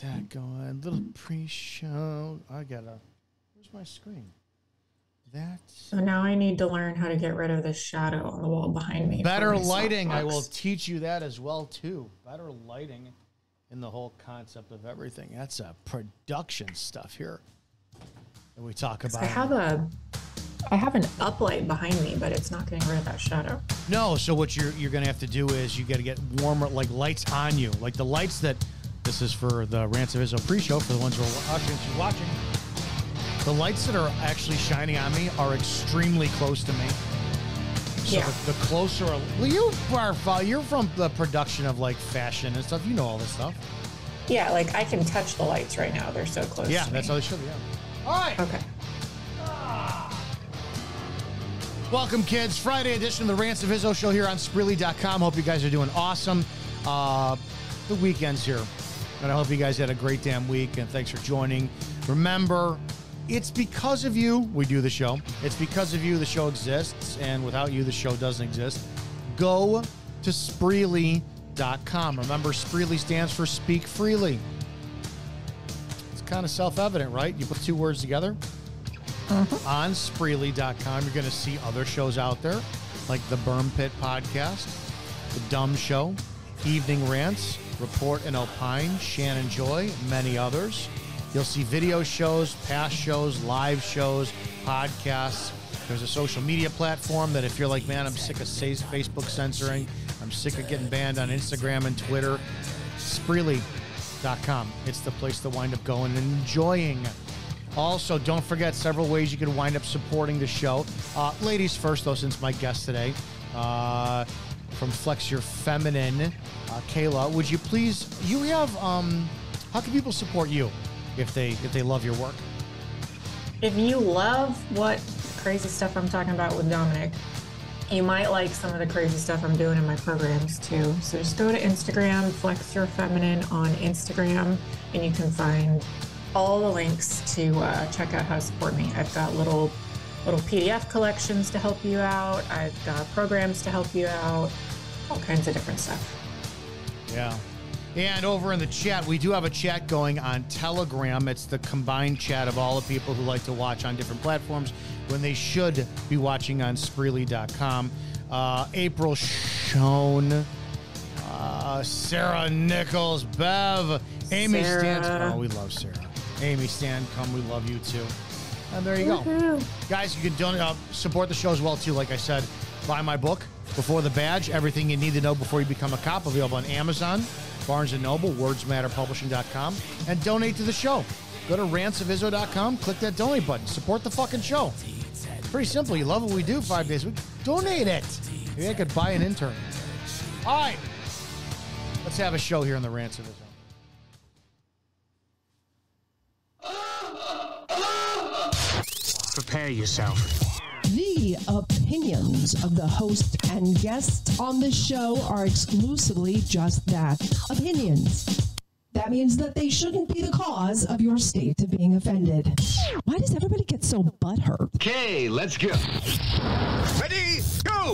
that going. Little pre-show. Where's my screen? So now I need to learn how to get rid of the shadow on the wall behind me. Better lighting. I will teach you that as well, too. Better lighting in the whole concept of everything. That's production stuff here that we talk about. I have an uplight behind me, but it's not getting rid of that shadow. No, so what you're going to have to do is you got to get warmer, like lights on you. Like the lights that, this is for the Rants of Izzo pre-show, for the ones who are watching. The lights that are actually shining on me are extremely close to me. So yeah. the closer, well, you're from the production of like fashion and stuff. You know all this stuff. Yeah, like I can touch the lights right now. They're so close. Yeah, to that's me. how they should be. Yeah. All right. Okay. Welcome, kids. Friday edition of the Rants of Izzo show here on Spreely.com. Hope you guys are doing awesome. The weekend's here, and I hope you guys had a great damn week, and thanks for joining. Remember, it's because of you we do the show. It's because of you the show exists, and without you the show doesn't exist. Go to Spreely.com. Remember, Spreely stands for Speak Freely. It's kind of self-evident, right? You put two words together. On Spreely.com, you're going to see other shows out there, like the Berm Pit Podcast, The Dumb Show, Evening Rants, Report and Opine, Shannon Joy, many others. You'll see video shows, past shows, live shows, podcasts. There's a social media platform that if you're like, man, I'm sick of Facebook censoring, I'm sick of getting banned on Instagram and Twitter, Spreely.com. It's the place to wind up going and enjoying. Also, don't forget several ways you can wind up supporting the show. Ladies first, though, since my guest today, from Flex Your Feminine, Kayla, would you please, you have, how can people support you if they love your work? If you love what crazy stuff I'm talking about with Dominic, you might like some of the crazy stuff I'm doing in my programs too. So just go to Instagram, Flex Your Feminine on Instagram, and you can find all the links to check out how to support me. I've got little PDF collections to help you out. I've got programs to help you out. All kinds of different stuff. Yeah. And over in the chat, we do have a chat going on Telegram. It's the combined chat of all the people who like to watch on different platforms when they should be watching on Spreely.com. April Schoen, Sarah Nichols, Bev, Amy Stan. Oh, we love Sarah. Amy Stan, we love you too. And there you go. Guys, you can support the show as well too. Like I said, buy my book, Before the Badge, Everything You Need to Know Before You Become a Cop, available on Amazon, Barnes & Noble, WordsMatterPublishing.com, and donate to the show. Go to rantsofizzo.com, click that donate button. Support the fucking show. Pretty simple. You love what we do 5 days a week. Donate it. Maybe I could buy an intern. All right. Let's have a show here on the Rants of Izzo. Prepare yourself. The opinions of the host and guests on the show are exclusively just that, opinions. That means that they shouldn't be the cause of your state of being offended. Why does everybody get so butthurt? Okay, let's go. Ready, go!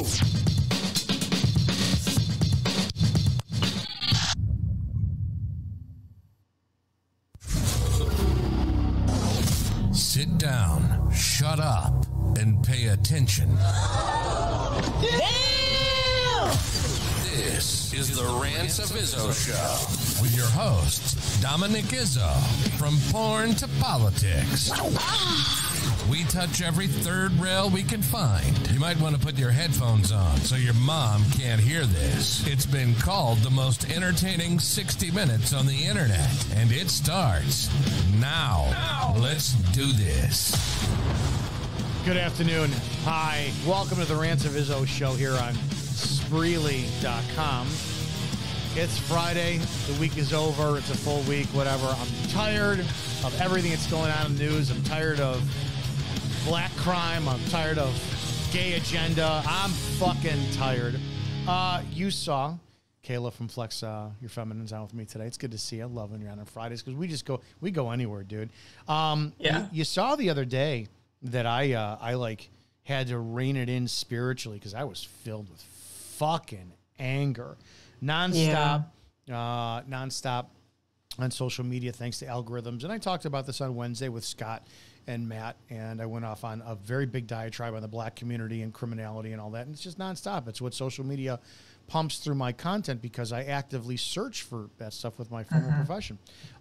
Sit down, shut up, and pay attention. Damn! This is the Rants of Izzo Show with your host, Dominic Izzo, from porn to politics. We touch every third rail we can find. You might want to put your headphones on so your mom can't hear this. It's been called the most entertaining 60 minutes on the internet, and it starts now. Let's do this. Good afternoon. Hi. Welcome to the Rants of Izzo show here on Spreely.com. It's Friday. The week is over. It's a full week, whatever. I'm tired of everything that's going on in the news. I'm tired of black crime. I'm tired of gay agenda. I'm fucking tired. You saw Kayla from Flex Your Feminine's on with me today. It's good to see you. I love when you're on Fridays because we go anywhere, dude. Yeah. You saw the other day that I like had to rein it in spiritually because I was filled with fucking anger, nonstop. on social media thanks to algorithms. And I talked about this on Wednesday with Scott and Matt, and I went off on a very big diatribe on the black community and criminality and all that. And it's just nonstop. It's what social media pumps through my content because I actively search for that stuff with my former profession.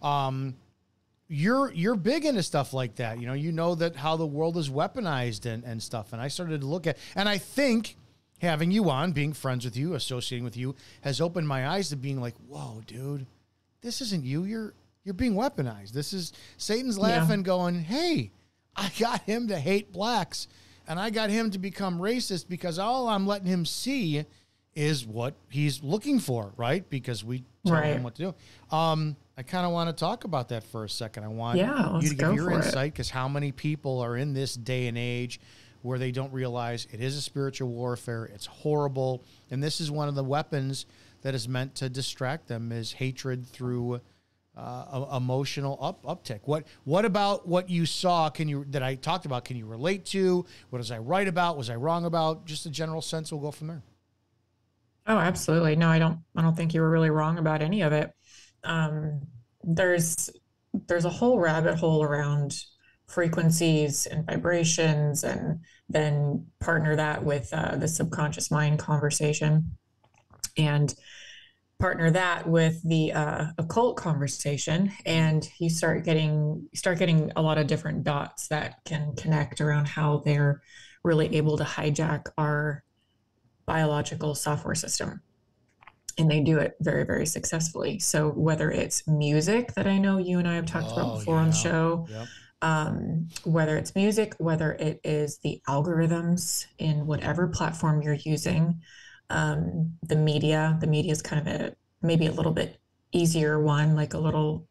You're big into stuff like that. You know that how the world is weaponized and stuff. And I started to look at, and I think having you on, being friends with you, associating with you, has opened my eyes to being like, whoa, dude, this isn't you. You're being weaponized. This is Satan's laughing, going, hey, I got him to hate blacks, and I got him to become racist because all I'm letting him see is what he's looking for, right? Because we tell him what to do. I kind of want to talk about that for a second. I want you to give your insight, because how many people are in this day and age where they don't realize it is a spiritual warfare. It's horrible. And this is one of the weapons that is meant to distract them, is hatred through emotional uptick. What about what you saw that I talked about, can you relate to? What was I right about? Was I wrong about? Just a general sense. We'll go from there. Oh, absolutely. No, I don't think you were really wrong about any of it. There's a whole rabbit hole around frequencies and vibrations, and then partner that with the subconscious mind conversation, and partner that with the occult conversation, and you start getting a lot of different dots that can connect around how they're really able to hijack our biological software system. And they do it very, very successfully. So whether it's music that I know you and I have talked about before on the show, whether it's music, whether it is the algorithms in whatever platform you're using, the media is kind of maybe a little bit easier one, like a little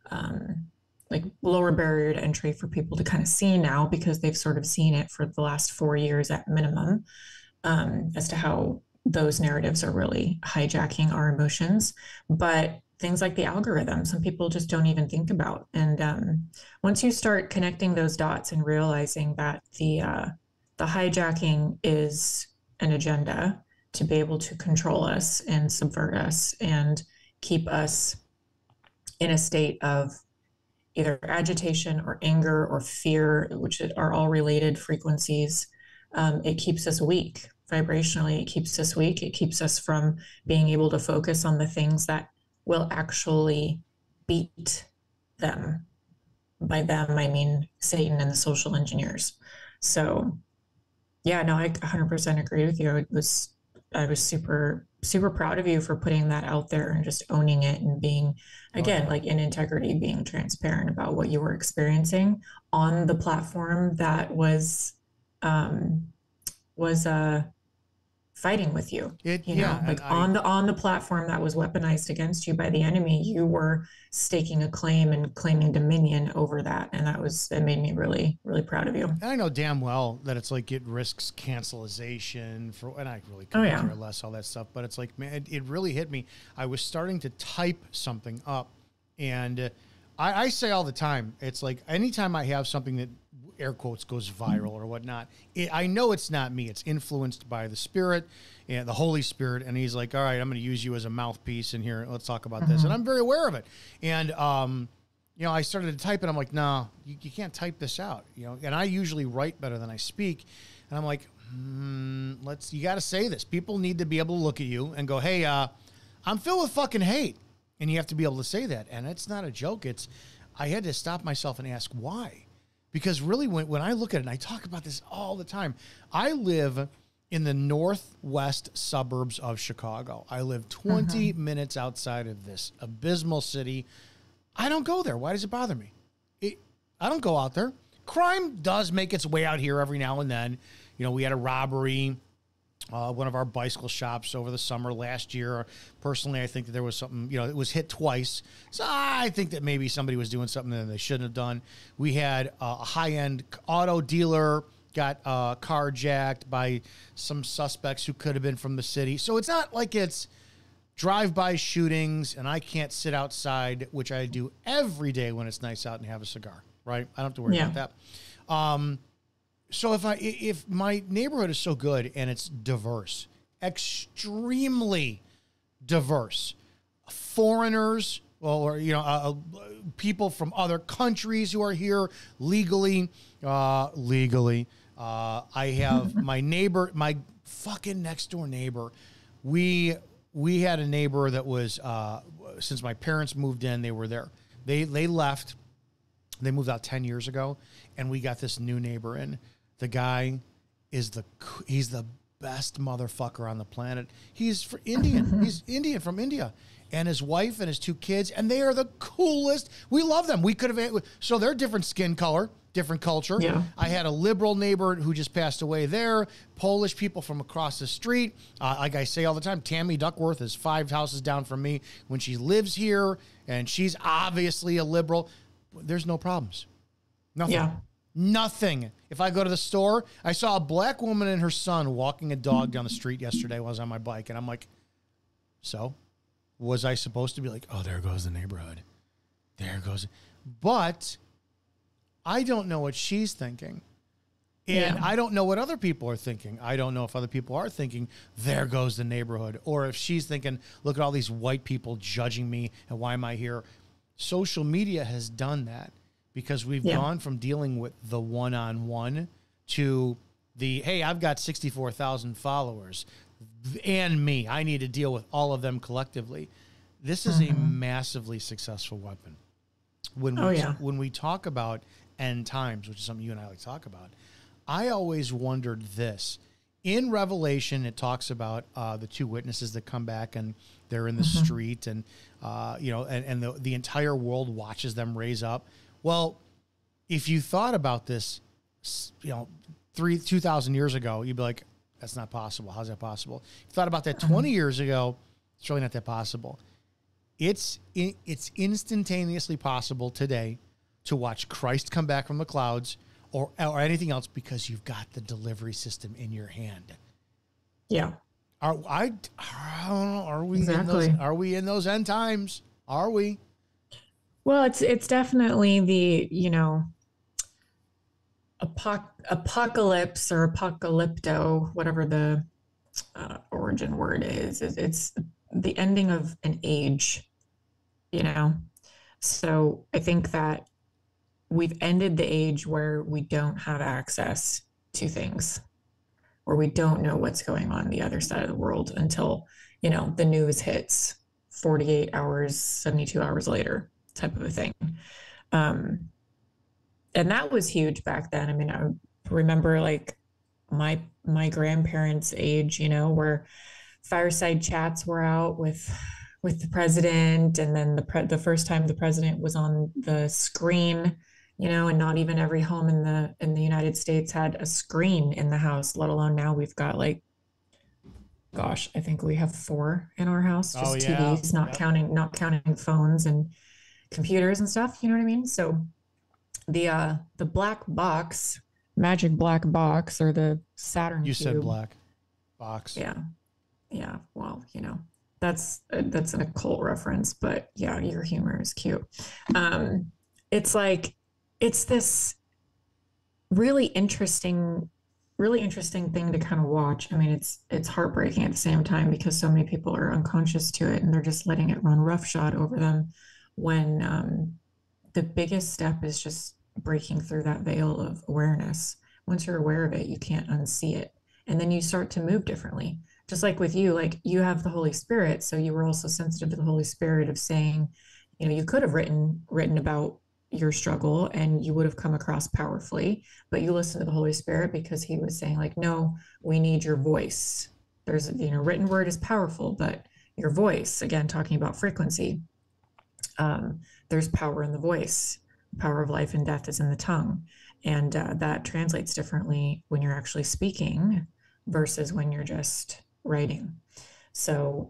like lower barrier to entry for people to kind of see now, because they've sort of seen it for the last 4 years at minimum, as to how those narratives are really hijacking our emotions. But things like the algorithm, some people just don't even think about. And once you start connecting those dots and realizing that the hijacking is an agenda to be able to control us and subvert us and keep us in a state of either agitation or anger or fear, which are all related frequencies, it keeps us weak. Vibrationally, it keeps us weak. It keeps us from being able to focus on the things that will actually beat them. By them, I mean Satan and the social engineers. So, yeah, no, I 100% agree with you. I was super, super proud of you for putting that out there and just owning it and being, again, like in integrity, being transparent about what you were experiencing on the platform that was fighting with you. On the platform that was weaponized against you by the enemy, you were staking a claim and claiming dominion over that. And it made me really, really proud of you. And I know damn well that it's like it risks cancelization and I really couldn't care less, all that stuff. But it's like, man, it really hit me. I was starting to type something up, and I say all the time, it's like anytime I have something that air quotes goes viral or whatnot, I know it's not me. It's influenced by the Spirit and the Holy Spirit. And he's like, all right, I'm going to use you as a mouthpiece in here. Let's talk about this. And I'm very aware of it. And, I started to type it. I'm like, no, you can't type this out, and I usually write better than I speak. And I'm like, you got to say this. People need to be able to look at you and go, hey, I'm filled with fucking hate. And you have to be able to say that. And it's not a joke. I had to stop myself and ask why. Because really, when I look at it, and I talk about this all the time, I live in the northwest suburbs of Chicago. I live 20 minutes outside of this abysmal city. I don't go there. Why does it bother me? I don't go out there. Crime does make its way out here every now and then. We had a robbery, one of our bicycle shops over the summer last year. Personally, I think that there was something, it was hit twice. So I think that maybe somebody was doing something that they shouldn't have done. We had a high-end auto dealer got carjacked by some suspects who could have been from the city. So it's not like it's drive-by shootings and I can't sit outside, which I do every day when it's nice out and have a cigar, right? I don't have to worry about that. So if my neighborhood is so good and it's diverse, extremely diverse, foreigners or people from other countries who are here legally. I have my neighbor, my fucking next door neighbor. We had a neighbor that was since my parents moved in, they were there. They left. They moved out 10 years ago, and we got this new neighbor in. The guy he's the best motherfucker on the planet. He's Indian. He's Indian from India. And his wife and his 2 kids, and they are the coolest. We love them. We could have, so they're different skin color, different culture. Yeah. I had a liberal neighbor who just passed away there, Polish people from across the street. Like I say all the time, Tammy Duckworth is 5 houses down from me when she lives here, and she's obviously a liberal. There's no problems. Nothing. Yeah. Nothing. If I go to the store, I saw a black woman and her son walking a dog down the street yesterday while I was on my bike, and I'm like, so? Was I supposed to be like, oh, there goes the neighborhood. There goes. But I don't know what she's thinking. And I don't know what other people are thinking. I don't know if other people are thinking, there goes the neighborhood. Or if she's thinking, look at all these white people judging me, and why am I here? Social media has done that because we've gone from dealing with the one-on-one to the, hey, I've got 64,000 followers. And me, I need to deal with all of them collectively. This is a massively successful weapon. When we talk about end times, which is something you and I like to talk about, I always wondered this. In Revelation, it talks about the 2 witnesses that come back and they're in the street, and the entire world watches them raise up. Well, if you thought about this, 2,000 years ago, you'd be like, that's not possible. How's that possible? If you thought about that 20 years ago, it's really not that possible. It's instantaneously possible today to watch Christ come back from the clouds or anything else because you've got the delivery system in your hand. Yeah. I don't know, are we Exactly. are we in those end times? Are we? Well, it's definitely the, apocalypse or apocalypto, whatever the origin word is. It's the ending of an age, So I think that we've ended the age where we don't have access to things, where we don't know what's going on the other side of the world until, the news hits 48 hours, 72 hours later type of a thing. And that was huge back then. I mean, I remember like my grandparents' age, where fireside chats were out with the president, and then the first time the president was on the screen, and not even every home in the United States had a screen in the house, let alone now we've got like, gosh, I think we have 4 in our house, just TVs, not counting phones and computers and stuff. You know what I mean? So the black box, magic black box, or the Saturn You cube. said black box. Yeah. Well, that's an occult reference, but yeah, your humor is cute. It's like, it's this really interesting thing to kind of watch. I mean, it's heartbreaking at the same time because so many people are unconscious to it and they're just letting it run roughshod over them, when the biggest step is just breaking through that veil of awareness. Once you're aware of it, you can't unsee it. And then you start to move differently. Just like with you, like you have the Holy Spirit. So you were also sensitive to the Holy Spirit of saying, you could have written about your struggle and you would have come across powerfully, but you listened to the Holy Spirit because he was saying like, no, we need your voice. There's, written word is powerful, but your voice, again, talking about frequency, there's power in the voice. Power of life and death is in the tongue. And that translates differently when you're actually speaking versus when you're just writing. So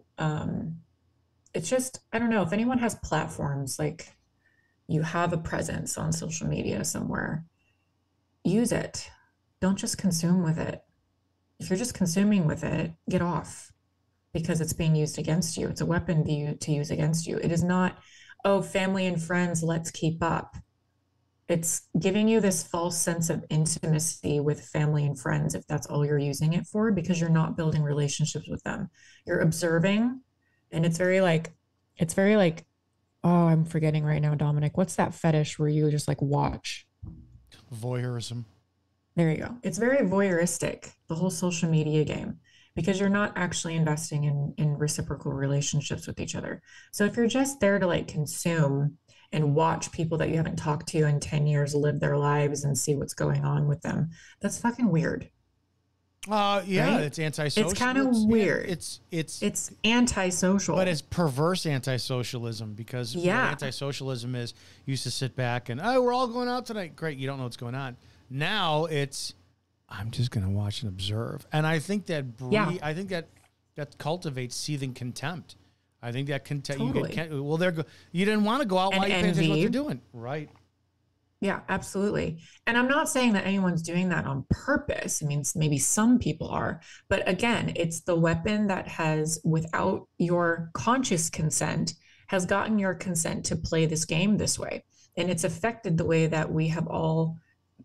it's just, I don't know, if anyone has platforms, like you have a presence on social media somewhere, use it. Don't just consume with it. If you're just consuming with it, get off, because it's being used against you. It's a weapon to use against you. It is not, oh, family and friends, let's keep up. It's giving you this false sense of intimacy with family and friends, if that's all you're using it for, because you're not building relationships with them. You're observing, and it's very like Oh, I'm forgetting right now, Dominic. What's that fetish where you just like watch? Voyeurism. There you go. It's very voyeuristic, the whole social media game, because you're not actually investing in reciprocal relationships with each other. So if you're just there to like consume and watch people that you haven't talked to in 10 years live their lives and see what's going on with them, that's fucking weird. Yeah, right? it's antisocial. It's kind of weird. It's antisocial. but it's perverse anti-socialism, because what Yeah. anti-socialism is, you used to sit back and, oh, we're all going out tonight. Great, you don't know what's going on. Now it's, I'm just going to watch and observe. And I think that I think that cultivates seething contempt. I think that contempt. Totally. You didn't want to go out And while you pay attention to what envy. they're doing, right? Yeah, absolutely. And I'm not saying that anyone's doing that on purpose. I mean, maybe some people are, but again, it's the weapon that has, without your conscious consent, has gotten your consent to play this game this way. And it's affected the way that we have all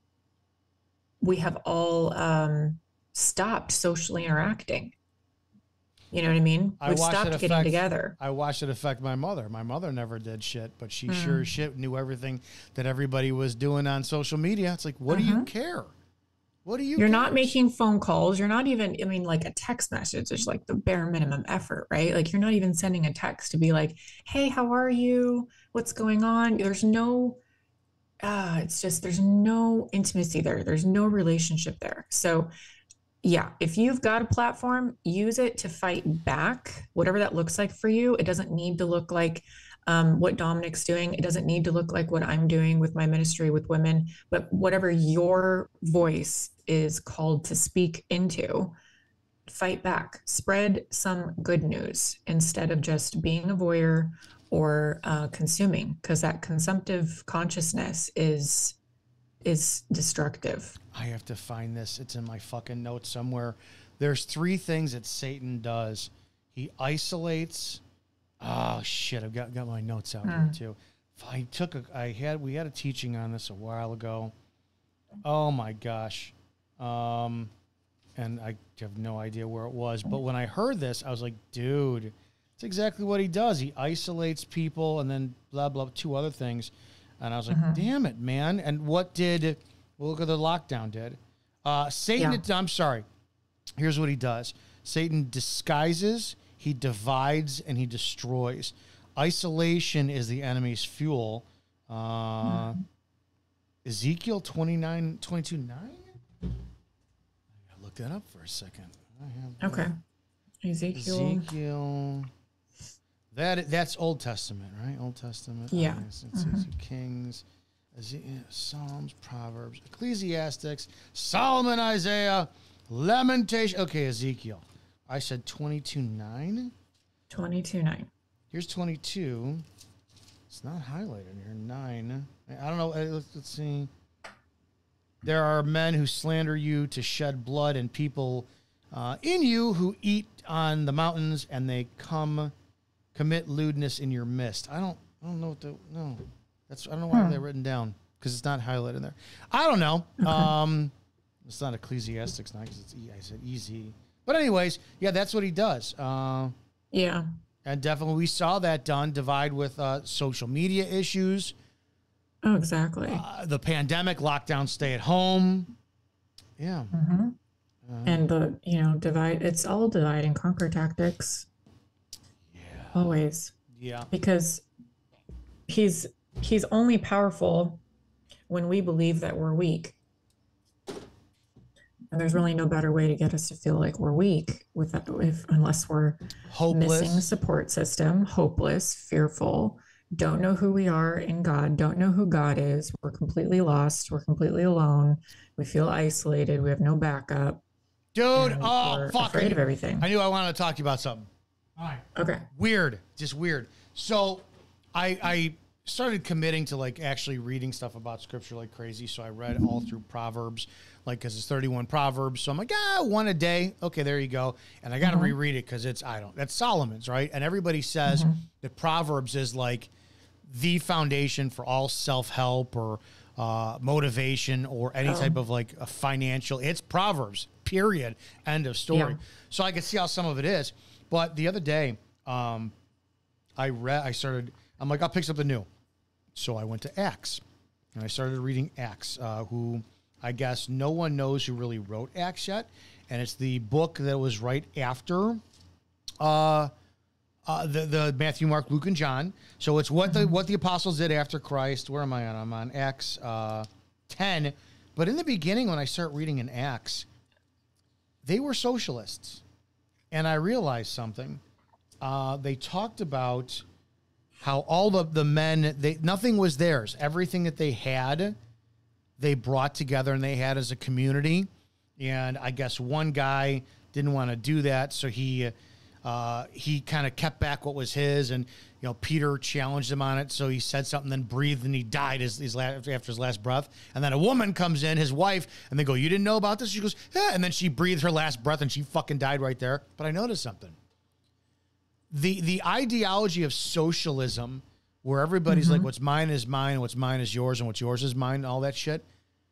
stopped socially interacting. You know what I mean? We've stopped getting together. I watched it affect my mother. My mother never did shit, but she sure as shit knew everything that everybody was doing on social media. It's like, what do you care? What do you You're care? not making phone calls. You're not even, I mean, like a text message is like the bare minimum effort, right? Like you're not even sending a text to be like, hey, how are you? What's going on? There's no, it's just, there's no intimacy there. There's no relationship there. So yeah, if you've got a platform, use it to fight back, whatever that looks like for you. It doesn't need to look like what Dominic's doing. It doesn't need to look like what I'm doing with my ministry with women, but whatever your voice is called to speak into, fight back, spread some good news instead of just being a voyeur or consuming, because that consumptive consciousness is destructive. I have to find this. It's in my fucking notes somewhere. There's 3 things that Satan does. He isolates. Oh shit! I've got my notes out here too. We had a teaching on this a while ago. Oh my gosh. And I have no idea where it was. But when I heard this, I was like, dude, it's exactly what he does. He isolates people, and then blah blah 2 other things. And I was like, damn it, man. And what did, well, look at the lockdown did. Satan, I'm sorry. Here's what he does. Satan disguises, he divides, and he destroys. Isolation is the enemy's fuel. Ezekiel 22:9. I gotta look that up for a second. Okay. Ezekiel. That's Old Testament, right? Old Testament. Yeah. It's Kings, Psalms, Proverbs, Ecclesiastics, Solomon, Isaiah, Lamentation. Okay, Ezekiel. I said 22:9. 22:9. Here's 22. It's not highlighted here. 9. I don't know. Let's see. There are men who slander you to shed blood, and people in you who eat on the mountains, and they commit lewdness in your midst. I don't know what no. I don't know why they're written down, because it's not highlighted there. I don't know. Okay. It's not Ecclesiastics 9, because it's I said easy. But anyways, yeah, that's what he does. Yeah. And definitely we saw that done, divide with social media issues. Oh, exactly. The pandemic, lockdown, stay at home. Yeah. And the, divide, it's all divide and conquer tactics. Yeah. Always. Yeah. Because he's only powerful when we believe that we're weak. And there's really no better way to get us to feel like we're weak unless we're hopeless, missing a support system, hopeless, fearful, don't know who we are in God, don't know who God is. We're completely lost. We're completely alone. We feel isolated. We have no backup. Dude, we're afraid of everything. I knew I wanted to talk to you about something. All right. Okay. Weird. Just weird. So I started committing to like actually reading stuff about scripture like crazy. So I read all through Proverbs, like, because it's 31 Proverbs. So I'm like, one a day. Okay, there you go. And I got to reread it because that's Solomon's, right? And everybody says that Proverbs is like the foundation for all self-help or motivation or any type of like a financial. It's Proverbs, period. End of story. Yeah. So I could see how some of it is. But the other day, I'm I'm like, I'll pick something new. So I went to Acts, and I started reading Acts, who I guess no one knows who really wrote Acts yet. And it's the book that was right after the Matthew, Mark, Luke, and John. So it's what the apostles did after Christ. Where am I on? I'm on Acts 10. But in the beginning, when I start reading in Acts, they were socialists. And I realized something. They talked about how all the men, nothing was theirs. Everything that they had, they brought together and they had as a community. And I guess one guy didn't want to do that, so he kind of kept back what was his, and Peter challenged him on it. So he said something, then breathed, and he died after his last breath. And then a woman comes in, his wife, and they go, "You didn't know about this?" She goes, "Yeah." And then she breathed her last breath, and she fucking died right there. But I noticed something. The ideology of socialism, where everybody's like, what's mine is mine, what's mine is yours, and what's yours is mine, and all that shit,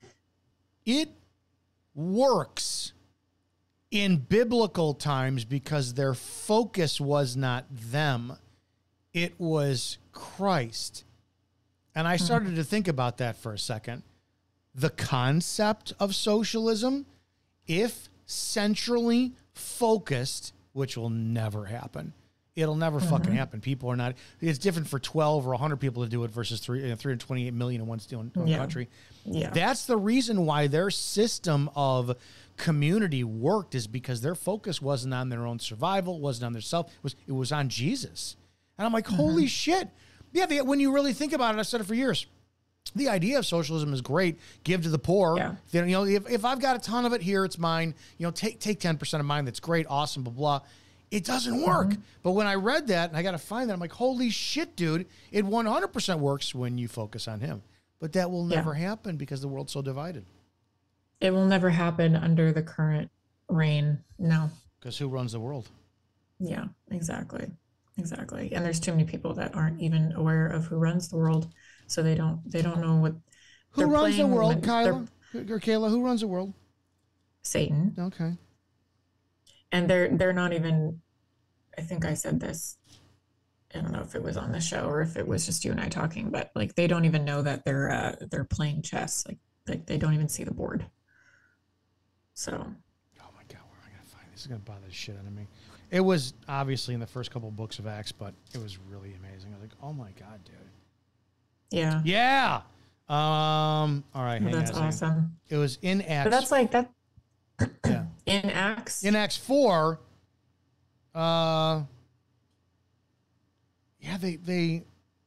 it works in biblical times because their focus was not them. It was Christ. And I started to think about that for a second. The concept of socialism, if centrally focused, which will never happen. It'll never fucking happen. People are not. It's different for 12 or 100 people to do it versus 328 million in one country. Yeah. That's the reason why their system of community worked, is because their focus wasn't on their own survival, wasn't on their self. It was on Jesus. And I'm like, holy shit. Yeah, when you really think about it, I've said it for years. The idea of socialism is great. Give to the poor. Yeah. If I've got a ton of it here, it's mine. Take 10% of mine. That's great. Awesome. Blah, blah. It doesn't work. But when I read that, and I got to find that, I'm like, holy shit, dude. It 100% works when you focus on him. But that will never happen because the world's so divided. It will never happen under the current reign. No. Because who runs the world? Yeah, exactly. Exactly. And there's too many people that aren't even aware of who runs the world. So they don't know what. Who runs the world, Kyla? Or Kayla, who runs the world? Satan. Okay. And they're not even, I think I said this, I don't know if it was on the show or if it was just you and I talking, but like they don't even know that they're playing chess. Like they don't even see the board. So. Oh my God, where am I gonna find this? Is gonna bother the shit out of me. It was obviously in the first couple of books of Acts, but it was really amazing. I was like, oh my God, dude. Yeah. Yeah. All right. Well, that's awesome. It was in Acts. But that's like that. Yeah. In Acts. In Acts 4. Yeah, they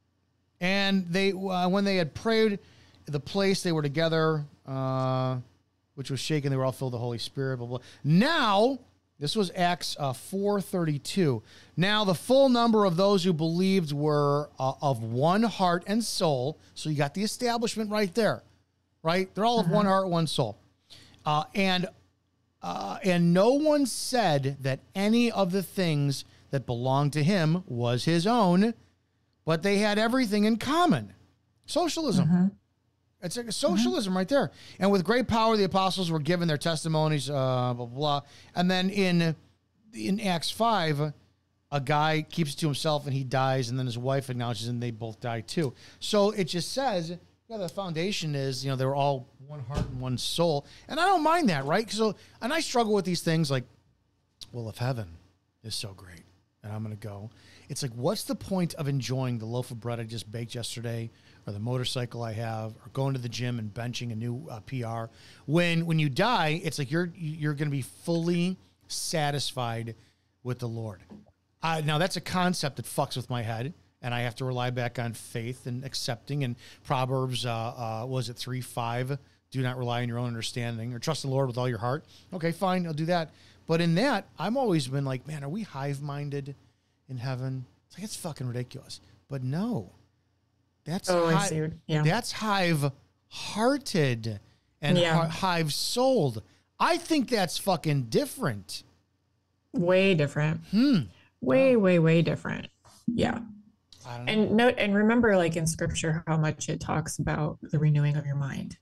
when they had prayed, the place they were together, which was shaken, they were all filled with the Holy Spirit. Blah blah. Now, this was Acts 4:32. Now the full number of those who believed were of one heart and soul. So you got the establishment right there, right? They're all of one heart, one soul, and no one said that any of the things that belonged to him was his own, but they had everything in common. Socialism. It's like a socialism right there. And with great power, the apostles were given their testimonies, blah, blah, blah. And then in Acts 5, a guy keeps it to himself and he dies, and then his wife acknowledges and they both die too. So it just says, the foundation is, they were all one heart and one soul. And I don't mind that, right? And I struggle with these things like, well, if heaven is so great and I'm going to go, it's like, what's the point of enjoying the loaf of bread I just baked yesterday, or the motorcycle I have, or going to the gym and benching a new PR? When you die, it's like you're going to be fully satisfied with the Lord. Now, that's a concept that fucks with my head, and I have to rely back on faith and accepting. And Proverbs, was it 3:5? Do not rely on your own understanding, or trust in the Lord with all your heart. Okay, fine, I'll do that. But in that, I've always been like, man, are we hive-minded in heaven? It's like, it's fucking ridiculous. But no, that's I see. Yeah. That's hive-hearted and hive-souled. I think that's fucking different. Way different. Way different. Yeah. I don't know. And remember, like in scripture, how much it talks about the renewing of your mind.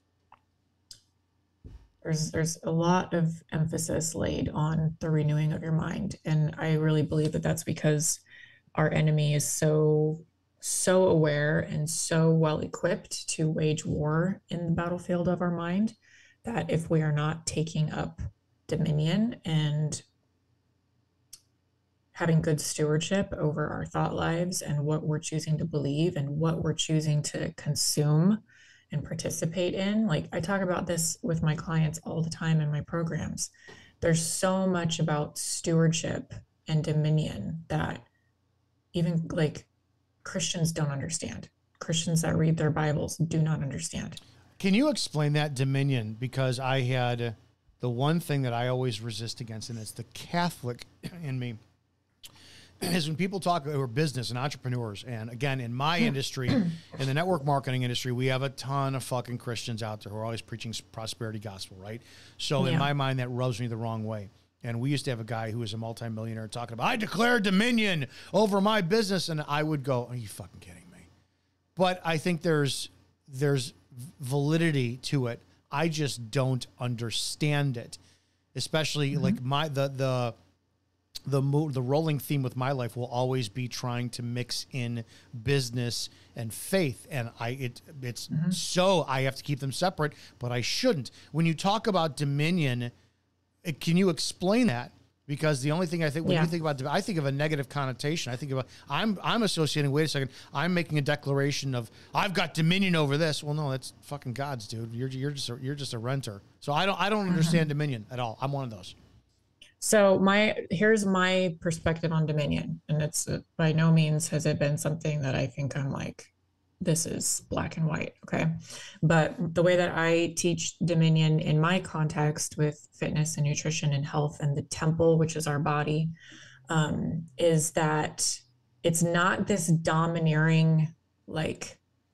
There's a lot of emphasis laid on the renewing of your mind. And I really believe that that's because our enemy is so so aware and so well equipped to wage war in the battlefield of our mind that if we are not taking up dominion and having good stewardship over our thought lives and what we're choosing to believe and what we're choosing to consume and participate in. Like I talk about this with my clients all the time in my programs. There's so much about stewardship and dominion that even like Christians don't understand. Christians that read their Bibles do not understand. Can you explain that dominion? Because I had the one thing that I always resist against, and it's the Catholic in me, is when people talk about business and entrepreneurs. And again, in my industry, in the network marketing industry, we have a ton of fucking Christians out there who are always preaching prosperity gospel, right? So in my mind, that rubs me the wrong way. And we used to have a guy who was a multimillionaire talking about, I declare dominion over my business. And I would go, are you fucking kidding me? But I think there's validity to it. I just don't understand it, especially like the rolling theme with my life will always be trying to mix in business and faith. And so I have to keep them separate, but I shouldn't. When you talk about dominion, can you explain that? Because the only thing I think, when you think about, I think of a negative connotation. I think about, I'm associating, wait a second, I'm making a declaration of, I've got dominion over this. Well, no, that's fucking God's, dude. You're just a renter. So I don't understand dominion at all. I'm one of those. So here's my perspective on dominion. And it's by no means has it been something that I think I'm like, this is black and white. Okay. But the way that I teach dominion in my context with fitness and nutrition and health and the temple, which is our body, is that it's not this domineering, like,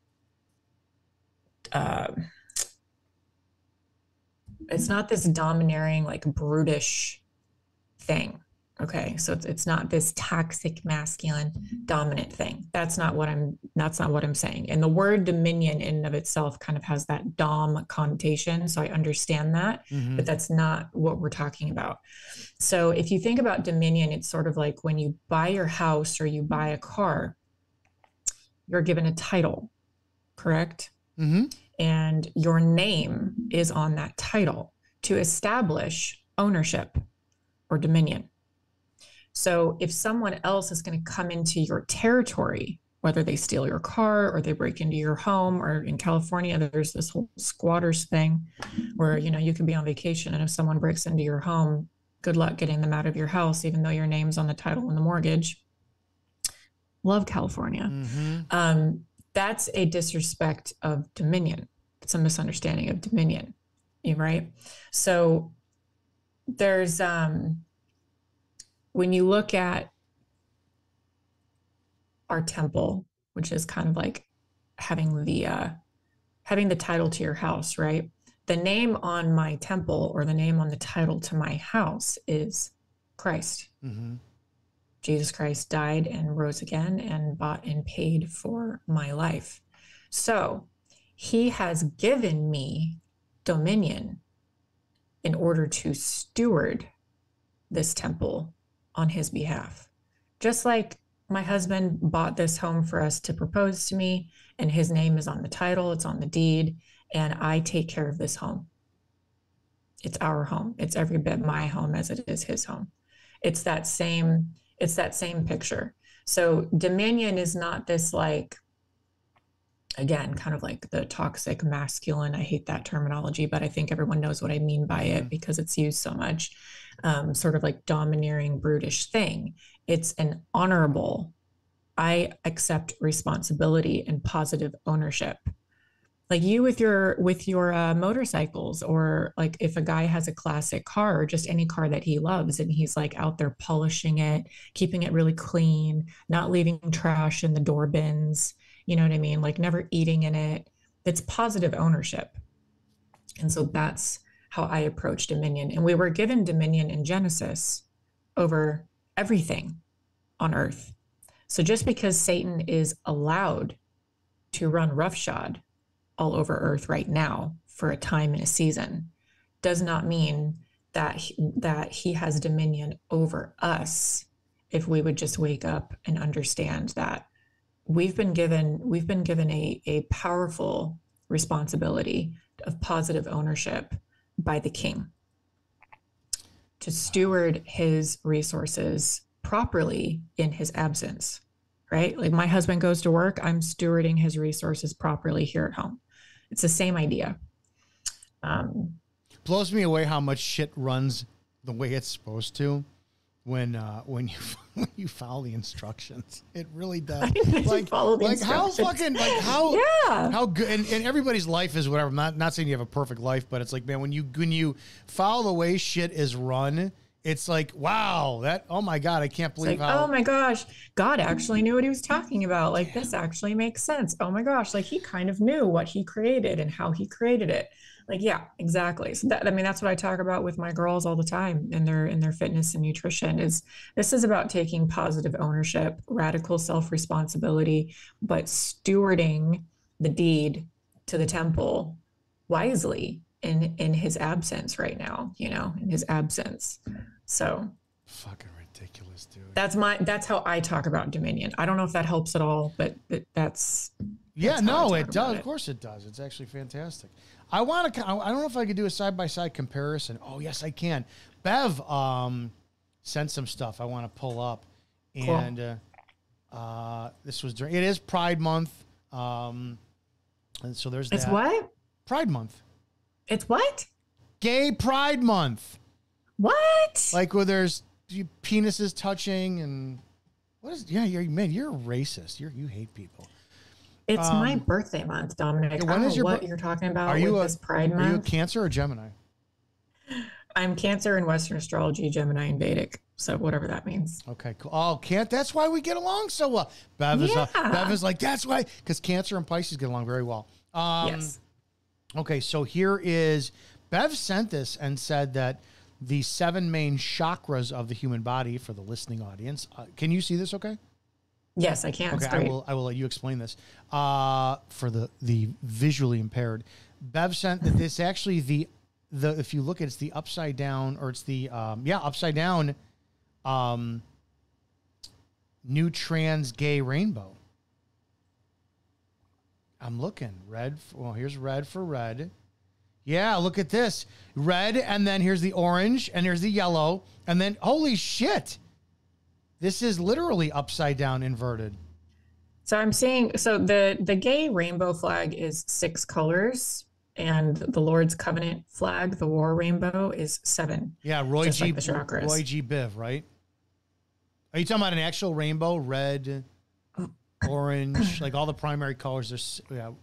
it's not this domineering, like brutish thing. Okay. So it's not this toxic masculine dominant thing. That's not what I'm saying. And the word dominion in and of itself kind of has that dom connotation. So I understand that, but that's not what we're talking about. So if you think about dominion, it's sort of like when you buy your house or you buy a car, you're given a title, correct? And your name is on that title to establish ownership or dominion. So if someone else is going to come into your territory, whether they steal your car or they break into your home, or in California, there's this whole squatters thing where, you can be on vacation and if someone breaks into your home, good luck getting them out of your house, even though your name's on the title and the mortgage. Love California. That's a disrespect of dominion. It's a misunderstanding of dominion, right? So there's, when you look at our temple, which is kind of like having the title to your house, right? The name on my temple or the name on the title to my house is Christ. Jesus Christ died and rose again and bought and paid for my life. So he has given me dominion in order to steward this temple on his behalf. Just like my husband bought this home for us to propose to me, and his name is on the title, it's on the deed, and I take care of this home. It's our home. It's every bit my home as it is his home. It's that same picture. So dominion is not this, like, again, kind of like the toxic masculine. I hate that terminology, but I think everyone knows what I mean by it because it's used so much. Sort of like domineering, brutish thing. It's an honorable, I accept responsibility and positive ownership. Like you with your motorcycles, or like if a guy has a classic car or just any car that he loves and he's like out there polishing it, keeping it really clean, not leaving trash in the door bins, you know what I mean? Like never eating in it. It's positive ownership. And so that's how I approach dominion. And we were given dominion in Genesis over everything on earth. So just because Satan is allowed to run roughshod all over earth right now for a time and a season does not mean that he has dominion over us if we would just wake up and understand that we've been given a powerful responsibility of positive ownership by the king to steward his resources properly in his absence, right? Like my husband goes to work, I'm stewarding his resources properly here at home. It's the same idea. Blows me away how much shit runs the way it's supposed to when you follow the instructions. It really does. Like follow the instructions. How good and everybody's life is whatever. I'm not saying you have a perfect life, but it's like, man, when you follow the way shit is run, it's like, wow, oh my God, I can't believe how. Oh my gosh, God actually knew what he was talking about. Like, this actually makes sense. Oh my gosh, like he kind of knew what he created and how he created it. Like, yeah, exactly. So that's what I talk about with my girls all the time in their fitness and nutrition. This is about taking positive ownership, radical self-responsibility, but stewarding the deed to the temple wisely in his absence right now, in his absence. So fucking ridiculous, dude. That's how I talk about dominion. I don't know if that helps at all, but that's no, it does. Of course it does. It's actually fantastic. I don't know if I could do a side-by-side comparison. Oh, yes, I can. Bev sent some stuff I want to pull up. And this was it is Pride Month. And so there's that. It's what? Pride Month. It's what? Gay Pride Month. What? Like where there's penises touching and what is? Yeah, you're a racist. You hate people. It's my birthday month, Dominic. I don't know what you're talking about with this Pride Month. Are you a Cancer or Gemini? I'm Cancer in Western astrology, Gemini in Vedic. So whatever that means. Okay, cool. Oh, that's why we get along so well. Bev is like, that's why, because Cancer and Pisces get along very well. Yes. Okay, so here is, Bev sent this and said that the 7 main chakras of the human body for the listening audience. Can you see this okay? Yes, I can. Okay, I will let you explain this. For the visually impaired, Bev sent that this actually the if you look at it's the upside down, or it's the upside down new trans gay rainbow. I'm looking red. Here's red for red. Yeah, look at this. Red, and then here's the orange, and here's the yellow, and then holy shit. This is literally upside down inverted. So I'm seeing, the gay rainbow flag is 6 colors, and the Lord's Covenant flag, the war rainbow, is 7. Yeah, Roy G. Biv, right? Are you talking about an actual rainbow? Red, orange, like all the primary colors. There's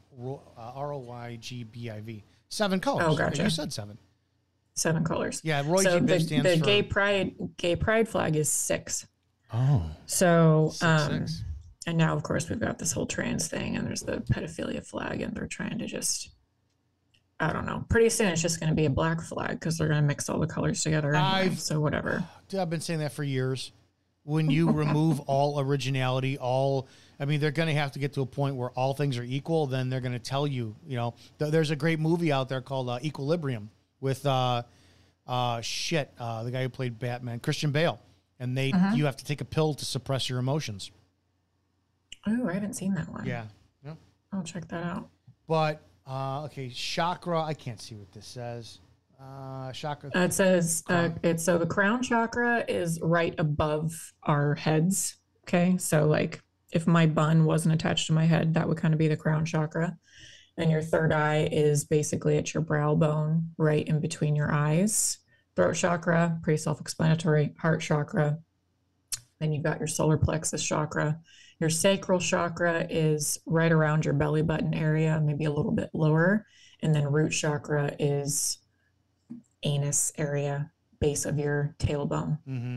ROYGBIV. 7 colors. Oh, gotcha. You said 7. 7 colors. Yeah, Roy G. Biv stands for... The gay pride flag is 6. Oh. So, 6. And now, of course, we've got this whole trans thing, and there's the pedophilia flag, and they're trying to just, I don't know. Pretty soon, it's just going to be a black flag because they're going to mix all the colors together. Anyway, so whatever. Dude, I've been saying that for years. When you remove all originality, they're going to have to get to a point where all things are equal. Then they're going to tell you, there's a great movie out there called Equilibrium with the guy who played Batman, Christian Bale. And you have to take a pill to suppress your emotions. Oh, I haven't seen that one. Yeah. I'll check that out. But, okay, chakra. I can't see what this says. Chakra. It says, so the crown chakra is right above our heads. Okay. So like if my bun wasn't attached to my head, that would kind of be the crown chakra. And your third eye is basically at your brow bone, right in between your eyes. Throat chakra, pretty self-explanatory. Heart chakra. Then you've got your solar plexus chakra. Your sacral chakra is right around your belly button area, maybe a little bit lower. And then root chakra is anus area, base of your tailbone.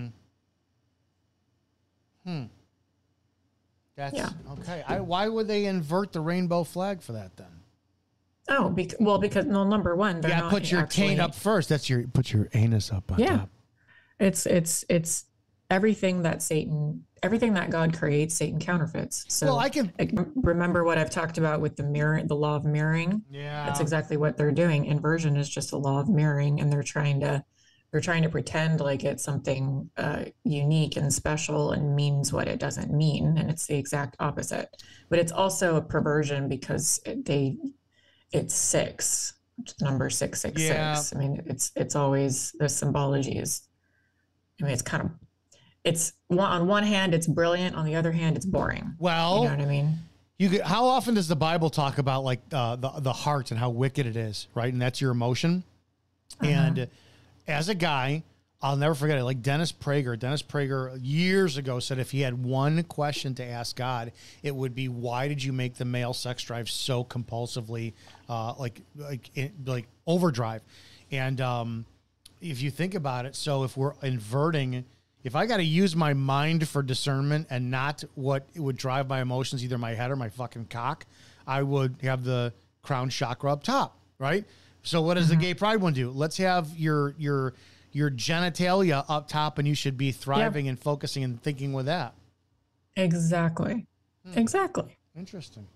Mm-hmm. That's okay. Why would they invert the rainbow flag for that then? Oh, because number one, they're not put your taint up first. Put your anus up on top. It's everything that God creates, Satan counterfeits. So I remember what I've talked about with the law of mirroring. Yeah. That's exactly what they're doing. Inversion is just a law of mirroring, and they're trying to You're trying to pretend like it's something unique and special and means what it doesn't mean, and it's the exact opposite. But it's also a perversion because it's six, number 666. Yeah. I mean, it's always, the symbology is, I mean, it's on one hand it's brilliant, on the other hand it's boring. Well, you know what I mean? How often does the Bible talk about like the heart and how wicked it is, right? And that's your emotion. And as a guy, I'll never forget it. Like Dennis Prager years ago said if he had one question to ask God, it would be, why did you make the male sex drive so compulsively, like overdrive? And if you think about it, so if we're inverting, if I got to use my mind for discernment and not what it would drive my emotions, either my head or my fucking cock, I would have the crown chakra up top, right? So what does the gay pride one do? Let's have your genitalia up top, and you should be thriving and focusing and thinking with that. Exactly. Exactly. Interesting.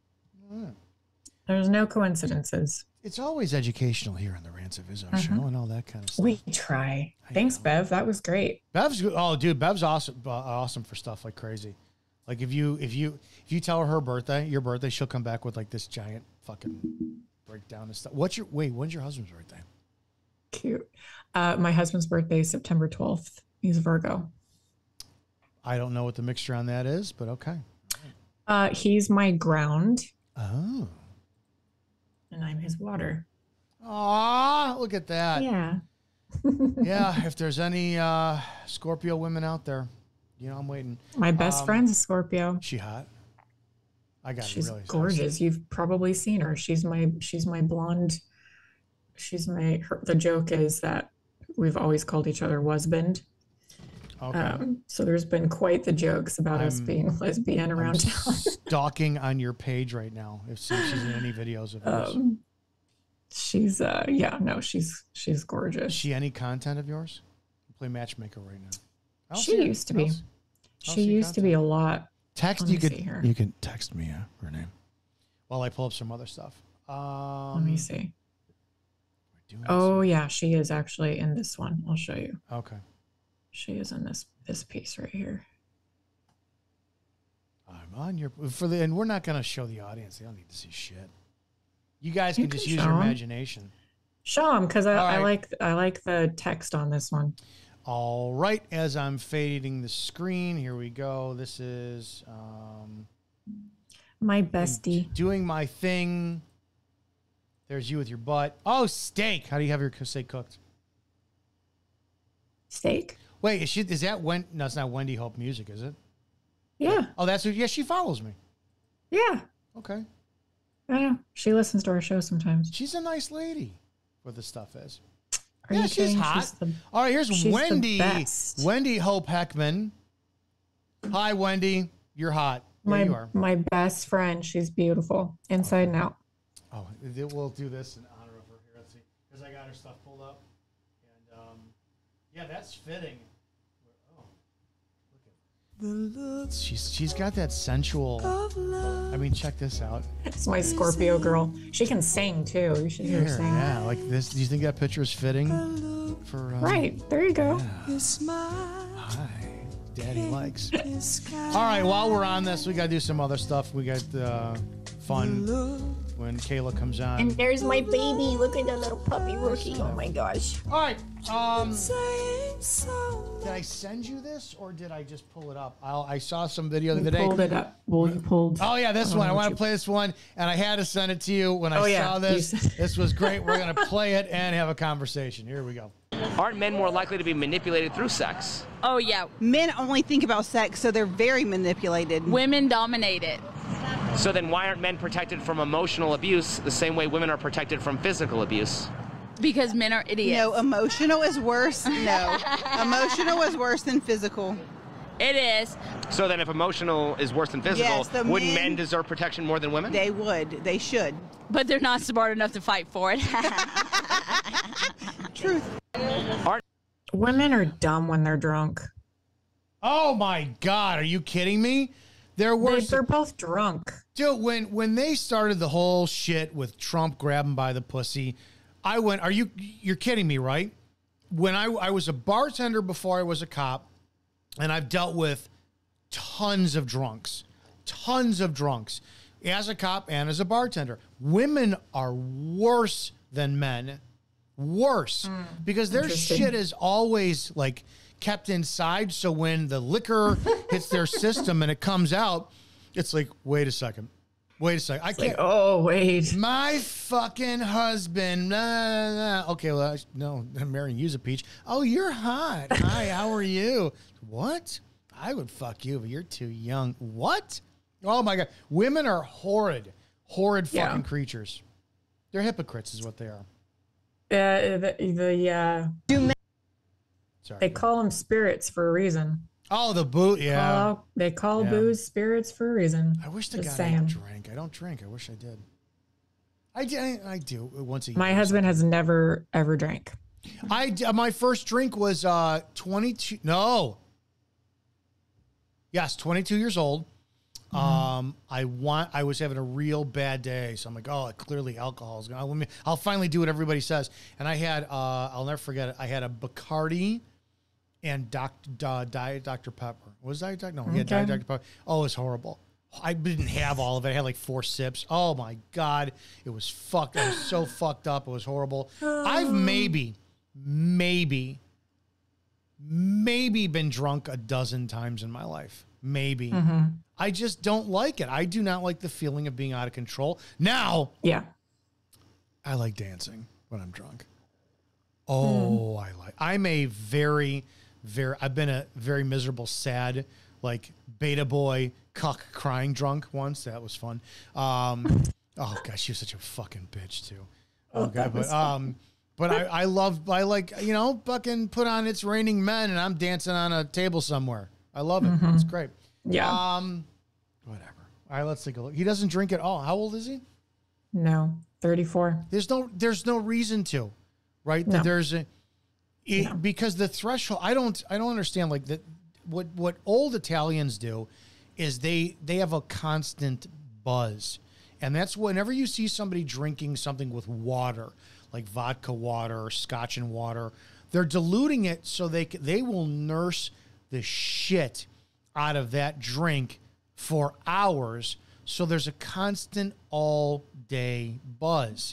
There's no coincidences. It's always educational here on the Rants of Izzo show and all that kind of stuff. We try. Thanks, Bev. That was great. Bev's Bev's awesome for stuff like crazy. Like if you tell her birthday, your birthday, she'll come back with like this giant fucking breakdown of stuff. When's your husband's birthday? Cute. My husband's birthday is September 12th. He's Virgo. I don't know what the mixture on that is, but okay. He's my ground. Oh. And I'm his water. Aw, look at that. Yeah. Yeah, if there's any Scorpio women out there, I'm waiting. My best friend's a Scorpio. She hot? She's gorgeous. You've probably seen her. She's my blonde. The joke is that we've always called each other husband. Okay. So there's been quite the jokes about us being lesbian around town. Stalking on your page right now. If she's in any videos of yours. She's she's gorgeous. Is she any content of yours? I play matchmaker right now. She used to be. She used to be a lot. You can text me her name while I pull up some other stuff. Let me see. Oh yeah, she is actually in this one. I'll show you. Okay. She is in this piece right here. I'm on your and we're not going to show the audience. They don't need to see shit. You guys can just use your imagination. Show them, because I like the text on this one. All right, as I'm fading the screen, here we go. This is my bestie doing my thing. There's you with your butt. Oh, steak. How do you have your steak cooked? Steak. Wait, is that Wendy? No, it's not Wendy Hope Music, is it? Yeah. Oh, that's who. Yeah, she follows me. Yeah. Okay. I know. She listens to our show sometimes. She's a nice lady. What the stuff is. Yeah, she's hot. All right, here's Wendy. Wendy Hope Heckman. Hi, Wendy. You're hot. There you are. My best friend. She's beautiful, inside and out. Oh, we'll do this in honor of her here. Let's see, because I got her stuff pulled up, and yeah, that's fitting. Oh, look at she's got that sensual. I mean, check this out. It's my Scorpio girl. She can sing too. You should hear her sing. Yeah, like this. Do you think that picture is fitting for? Right there, you go. Yeah. Hi, Daddy likes. All right, while we're on this, we got to do some other stuff. We got fun when Kayla comes on. And there's my baby. Look at that little puppy rookie. Oh my gosh. All right. Did I send you this or did I just pull it up? I saw some video the other day. Pulled it up. Well, you pulled. Oh yeah, this one. I want to play this one, and I had to send it to you when I saw this. This was great. We're gonna play it and have a conversation. Here we go. Aren't men more likely to be manipulated through sex? Oh yeah. Men only think about sex, so they're very manipulated. Women dominate it. So then why aren't men protected from emotional abuse the same way women are protected from physical abuse? Because men are idiots. No, emotional is worse. No. Emotional is worse than physical. It is. So then if emotional is worse than physical, yes, wouldn't men deserve protection more than women? They would. They should. But they're not smart enough to fight for it. Truth. Women are dumb when they're drunk. Oh my God, are you kidding me? They're both drunk. Dude, when they started the whole shit with Trump grabbing by the pussy, I went, you're kidding me, right? when I was a bartender before I was a cop, and I've dealt with tons of drunks as a cop and as a bartender. Women are worse than men. Worse. Because their shit is always like kept inside. So when the liquor hits their system and it comes out, it's like, wait a second. I can't. Like, oh, wait. My fucking husband. Nah, nah, nah. Okay, well, no, I'm marrying you's a peach. Oh, you're hot. Hi, how are you? What? I would fuck you, but you're too young. What? Oh my God. Women are horrid fucking creatures. They're hypocrites is what they are. They call them spirits for a reason. Oh, the booze. Yeah. They call booze spirits for a reason. I wish the guy I drank. I don't drink. I wish I did. I do once a year. My husband has never, ever drank. My first drink was 22. No. Yes, 22 years old. I was having a real bad day, so I'm like, oh, clearly alcohol is going. I'll finally do what everybody says. And I had, I'll never forget it. I had a Bacardi and Diet Dr. Pepper. Was Diet Dr. No, yeah, Diet Dr. Pepper. Oh, it was horrible. I didn't have all of it. I had like 4 sips. Oh my God, it was fucked. I was so fucked up. It was horrible. I've maybe been drunk a dozen times in my life. Maybe. I just don't like it. I do not like the feeling of being out of control. Now, I like dancing when I'm drunk. Oh, I'm a I've been a very miserable, sad, like beta boy, cuck crying drunk once. That was fun. Oh gosh, she was such a fucking bitch too. Oh God, but I like, you know, fucking put on It's Raining Men and I'm dancing on a table somewhere. I love it. It's great. Yeah. Whatever. All right, let's take a look. He doesn't drink at all. How old is he? No, 34. There's no reason to, right? No. Because the threshold. I don't understand. Like that. What old Italians do is they have a constant buzz, and that's whenever you see somebody drinking something with water, like vodka water or scotch and water, they're diluting it so they will nurse the shit out of that drink for hours. So there's a constant all day buzz.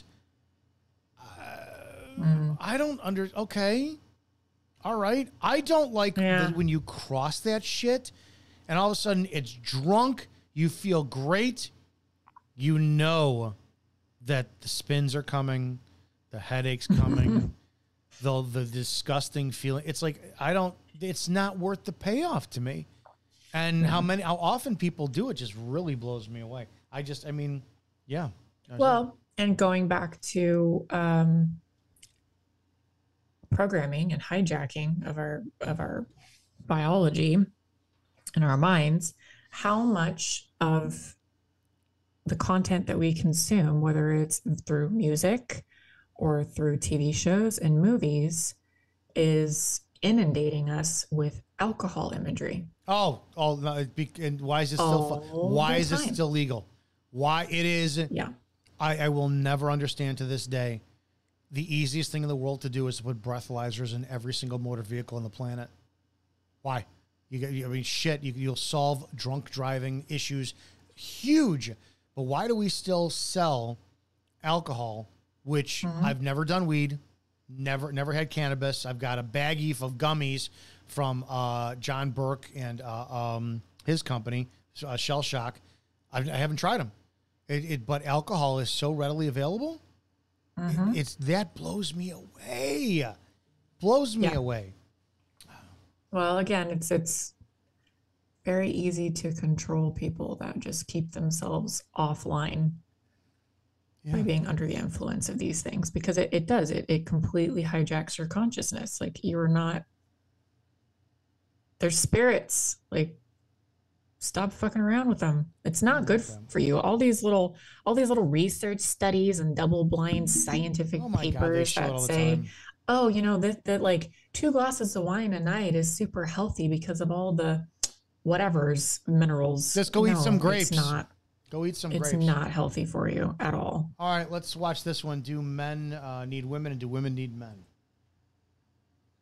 I don't okay. All right. I don't like when you cross that shit and all of a sudden it's drunk. You feel great. You know that the spins are coming, the headaches coming, the disgusting feeling. It's like, it's not worth the payoff to me. And how often people do it just really blows me away. Yeah. Well, and going back to programming and hijacking of our biology and our minds, how much of the content that we consume, whether it's through music or through TV shows and movies, is inundating us with alcohol imagery. Oh, and why is it still legal? Why it is? Yeah. I will never understand to this day. The easiest thing in the world to do is to put breathalyzers in every single motor vehicle on the planet. Why? You'll solve drunk driving issues, huge. But why do we still sell alcohol? Which I've never done weed, never had cannabis. I've got a baggie of gummies from John Burke and his company, Shell Shock. I haven't tried them. But alcohol is so readily available. That blows me away. Away. Well, again, it's very easy to control people that just keep themselves offline by being under the influence of these things, because it completely hijacks your consciousness. Like, you're not, they're spirits. Like, stop fucking around with them. It's not good for you. All these little research studies and double-blind scientific papers that say, oh, that like 2 glasses of wine a night is super healthy because of all the whatever's minerals. Just go eat some grapes. Go eat some grapes. It's not healthy for you at all. All right, let's watch this one. Do men need women and do women need men?